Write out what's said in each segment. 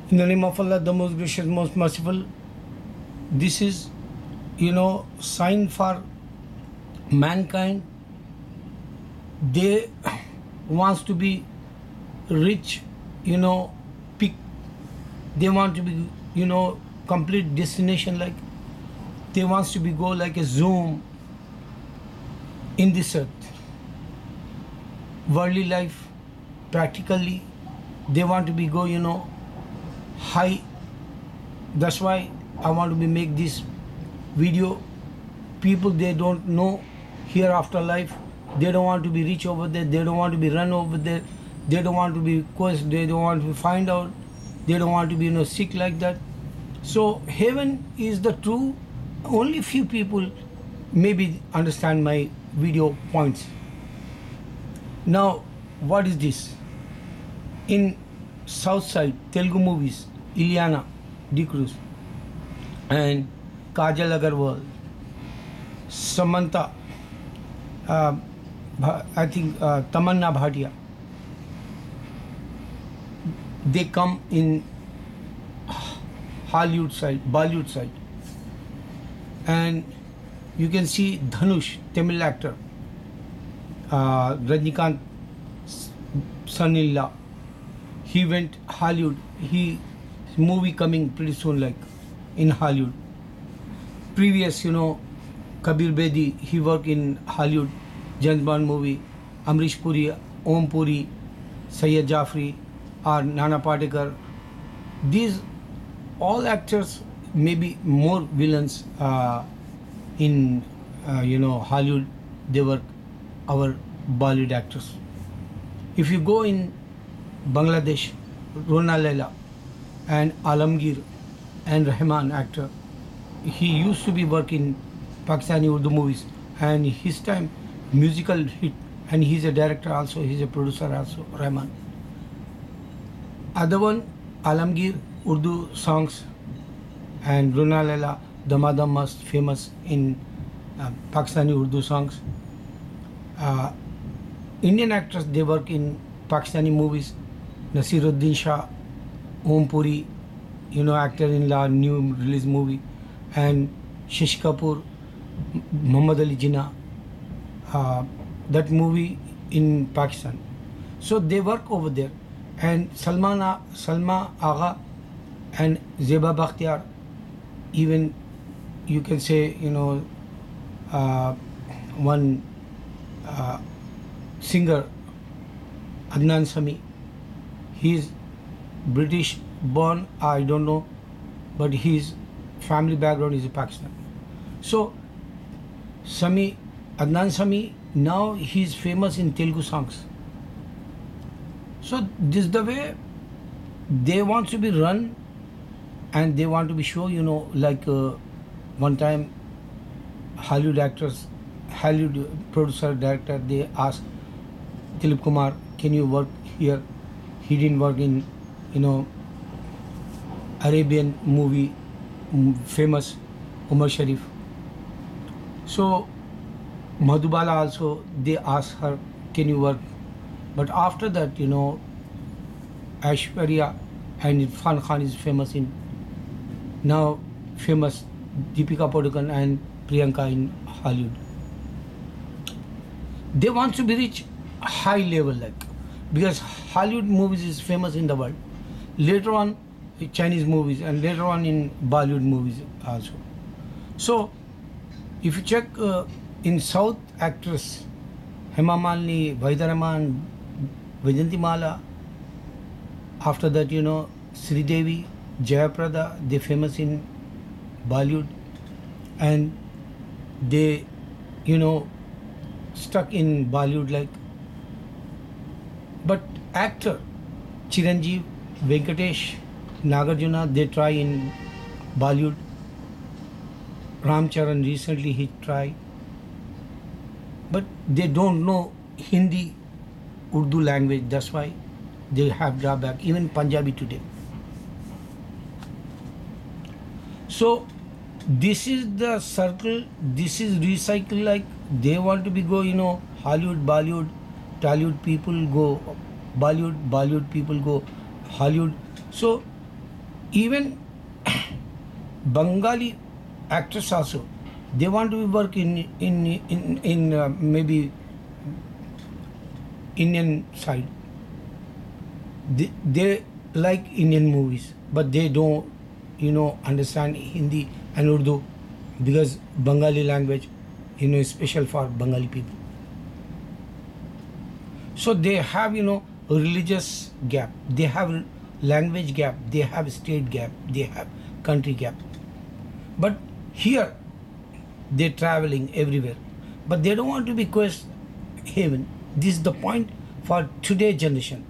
In the name of Allah, the most gracious, most merciful. This is, sign for mankind. They wants to be rich, peak. They want to be, complete destination, like they wants to be go like a zoom in this earth. Worldly life, practically, they want to be go, high. That's why I want to be make this video. People, they don't know hereafter life. They don't want to be rich over there. They don't want to be run over there. They don't want to be quest. They don't want to find out. They don't want to be sick like that. So heaven is the true. Only few people maybe understand my video points. Now, what is this? In South Side, Telugu movies, Ileana D'Cruz and Kajal Agarwal, Samantha, I think Tamanna Bhatia, they come in Hollywood side, Bollywood side, and you can see Dhanush, Tamil actor, Rajnikant son-in-law, he went Hollywood. He movie coming pretty soon, like in Hollywood. Previous, Kabir Bedi, he worked in Hollywood, James Bond movie. Amrish Puri, Om Puri, Sayyid Jafri, or Nana Patekar. These all actors, maybe more villains in Hollywood. They were our Bollywood actors. If you go in Bangladesh, Rona Laila and Alamgir and Rahman actor, he used to be working Pakistani Urdu movies, and his time musical hit, and he's a director also, he's a producer also, Rahman. Other one, Alamgir, Urdu songs, and Rona Laila, Damadam Mast, famous in Pakistani Urdu songs. Indian actors, they work in Pakistani movies. Nasiruddin Shah, Om Puri, actor in La new release movie, and Shish Kapoor, Muhammad Ali Jinnah, that movie in Pakistan. So they work over there. And Salma Agha and Zeba Bakhtiar, even you can say, one singer, Adnan Sami, he is British born, I don't know, but his family background is Pakistan. So Adnan Sami, now he is famous in Telugu songs. So this is the way they want to be run, and they want to be show, like one time Hollywood actors, Hollywood producer, director, they asked Dilip Kumar, can you work here? He didn't work in, Arabian movie, famous Umar Sharif. So Madhubala also, they asked her, can you work? But after that, Aishwarya and Irfan Khan is famous in, now famous Deepika Padukone and Priyanka in Hollywood. They want to be rich high level, like, because Hollywood movies is famous in the world. Later on, Chinese movies, and later on in Bollywood movies also. So, if you check in South actors, Hema Malini, Vaida Rahman, Vajanti Mala, after that, Sri Devi, Jayaprada, they famous in Bollywood, and they, stuck in Bollywood, like. But actor, Chiranjeev, Venkatesh, Nagarjuna, they try in Bollywood. Ramcharan recently he tried, but they don't know Hindi, Urdu language. That's why they have drawback. Even Punjabi today. So this is the circle. This is recycle. Like they want to be go. Hollywood, Bollywood, Tollywood people go Bollywood, Bollywood people go Hollywood. So Even Bengali actors also, they want to work in maybe Indian side. They like Indian movies, but they don't, understand Hindi and Urdu, because Bengali language, is special for Bengali people. So they have, religious gap, they have language gap, they have state gap, they have country gap. But here, they're traveling everywhere, but they don't want to be quest heaven. This is the point for today's generation.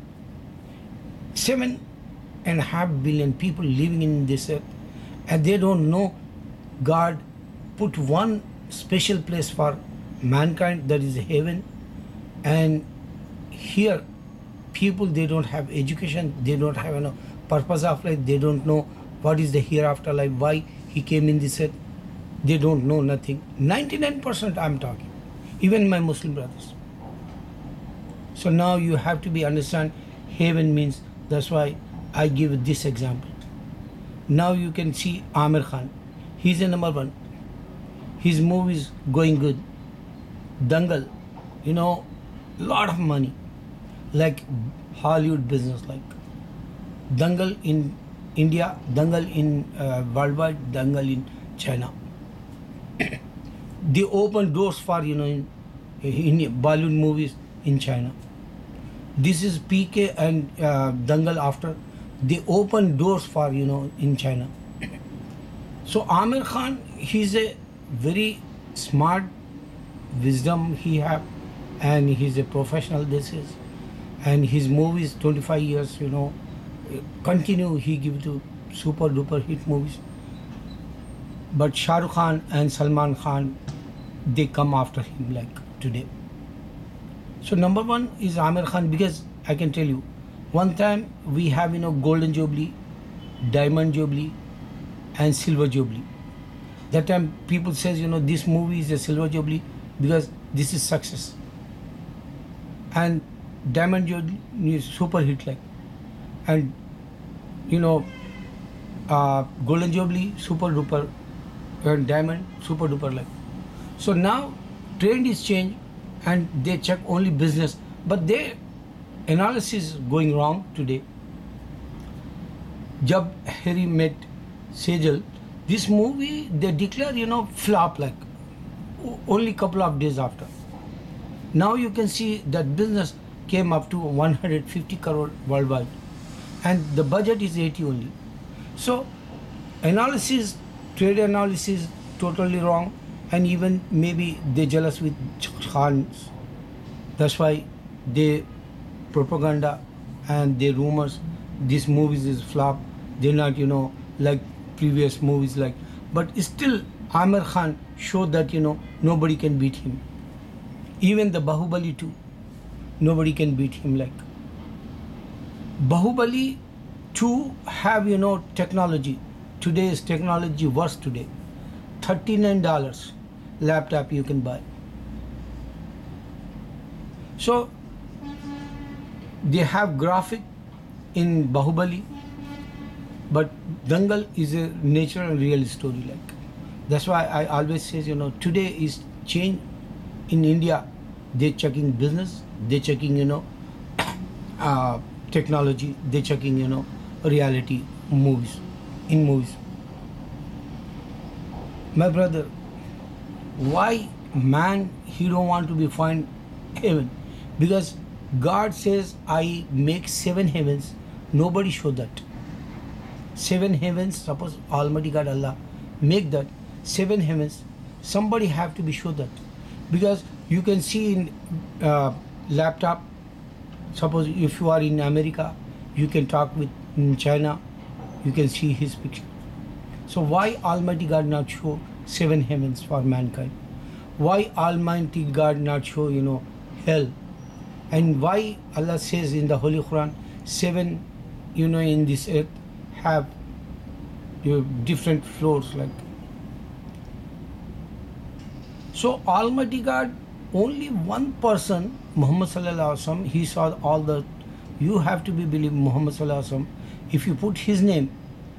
7.5 billion people living in this earth, and they don't know God put one special place for mankind, that is heaven. And here, people, they don't have education, they don't have purpose of life, they don't know what is the hereafter life, why he came in this earth. They don't know nothing. 99% I'm talking, even my Muslim brothers. So now you have to be understand heaven means. That's why I give this example. Now you can see Aamir Khan. He's a number one. His movies going good. Dangal, lot of money. Like Hollywood business, like Dangal in India, Dangal in worldwide, Dangal in China. They open doors for, in Bollywood movies in China. This is PK and Dangal after. They open doors for, in China. So Aamir Khan, he's a very smart, wisdom he have, and he's a professional, this is. And his movies, 25 years, continue, he give to super duper hit movies. But Shah Rukh Khan and Salman Khan, they come after him like today. So number one is Aamir Khan, because I can tell you, one time we have, Golden Jubilee, Diamond Jubilee, and Silver Jubilee. That time people says, this movie is a Silver Jubilee because this is success. And Diamond Jubilee is super hit like. And, Golden Jubilee, super duper, and Diamond, super duper like. So now trend is changed, and they check only business, but their analysis is going wrong today. Jab Harry met Sejal, this movie they declare, flop like only couple of days after. Now you can see that business came up to 150 crore worldwide, and the budget is 80 only. So analysis, trade analysis totally wrong, and even maybe they jealous with Khans. That's why they propaganda and their rumors, this movies is flop. They're not, like previous movies like. But still, Aamir Khan showed that, nobody can beat him. Even the Bahubali 2, nobody can beat him like. Bahubali 2 have, technology. Today's technology worse today. $39 laptop you can buy. So they have graphic in Bahubali, but Dangal is a natural and real story like. That's why I always say, today is change in India. They're checking business, they're checking, technology, they're checking, reality movies, in movies. My brother, why man, he don't want to be find heaven? Because God says, I make 7 heavens. Nobody show that. 7 heavens, suppose Almighty God Allah make that 7 heavens, somebody have to be show that. Because you can see in laptop, suppose if you are in America, you can talk with in China, you can see his picture. So why Almighty God not show 7 heavens for mankind? Why Almighty God not show, hell? And why Allah says in the Holy Quran, 7, in this earth have different floors like. So Almighty God, only one person, Muhammad Sallallahu Alaihi Wasallam, he saw all the. You have to be believe Muhammad Sallallahu Alaihi Wasallam. If you put his name,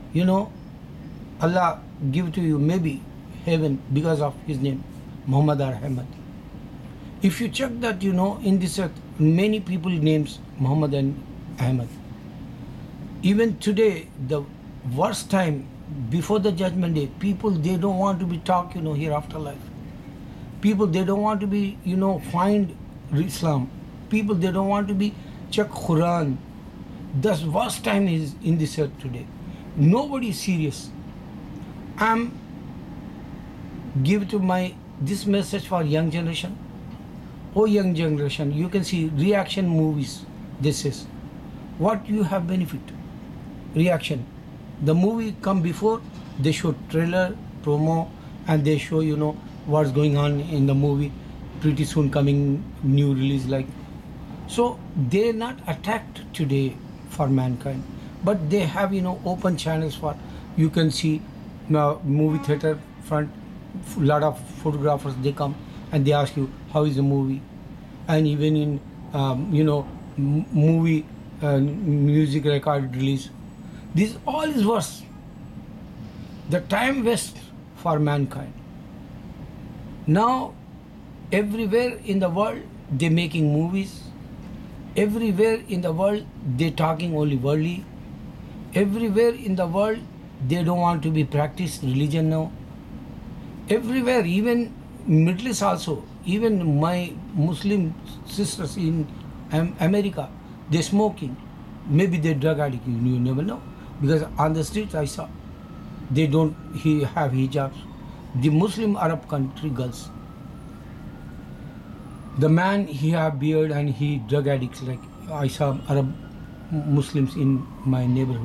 You know, Allah give to you maybe heaven because of his name, Muhammad or Ahmad. If you check that, you know, in this earth, many people names Muhammad and Ahmad. Even today, the worst time before the judgment day, people they don't want to be taught, you know, hereafter life. People they don't want to be, you know, find Islam. People they don't want to be check Quran. The worst time is in this earth today. Nobody is serious. I'm give to my this message for young generation. Oh young generation, you can see reaction movies. This is what you have benefit. Reaction. The movie come before, they show trailer, promo, and they show, you know, what's going on in the movie. Pretty soon coming new release like. So they're not attacked today for mankind, but they have, you know, open channels for, you can see movie theater front, lot of photographers they come and they ask you how is the movie, and even in you know, movie music record release, this all is worse. The time waste for mankind. Now everywhere in the world they making movies, everywhere in the world they talking only worldly, everywhere in the world they don't want to be practice religion now. Everywhere, even Middle East also, even my Muslim sisters in America, they smoking. Maybe they drug addict, you never know. Because on the streets I saw, they don't have hijabs. The Muslim Arab country girls, the man he have beard and he drug addicts, like I saw Arab Muslims in my neighborhood.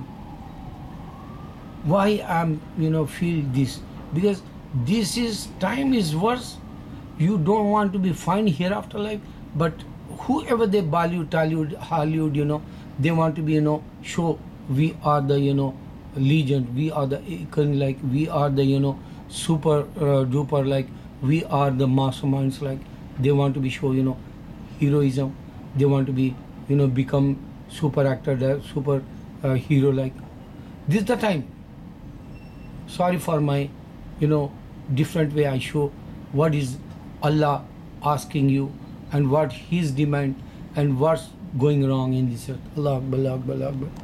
Why I'm, you know, feel this? Because this is time is worse. You don't want to be fine hereafter life, but whoever they Bollywood, Hollywood, you know, they want to be, you know, show we are the, you know, legend, we are the icon, like we are the, you know, super duper, like we are the masterminds, like they want to be show, you know, heroism. They want to be, you know, become super actor, super hero, like this is the time. Sorry for my, you know, different way I show what is Allah asking you and what his demand and what's going wrong in this earth. Allah Akbar, Allah Akbar, Allah Akbar.